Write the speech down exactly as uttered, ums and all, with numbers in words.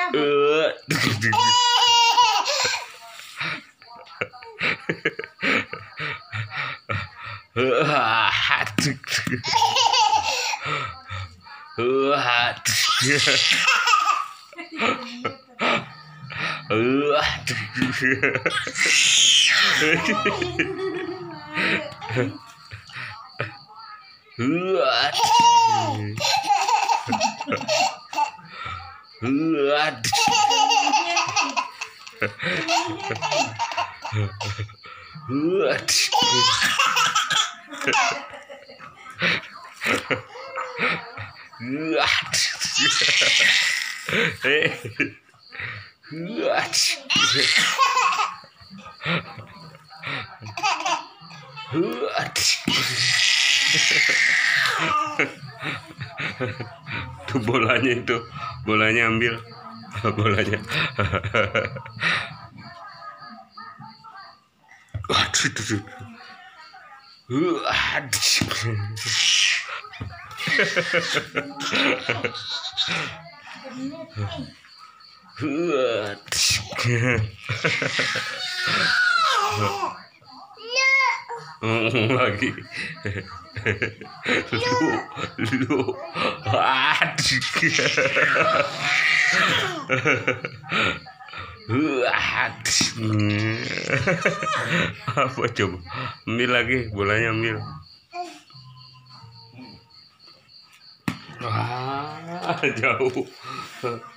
Tuh bolanya itu, bolanya ambil, bolanya. Aduh, aduh, aduh. Lagi lu lu aduh apa coba ambil lagi bolanya ambil. Wah jauh.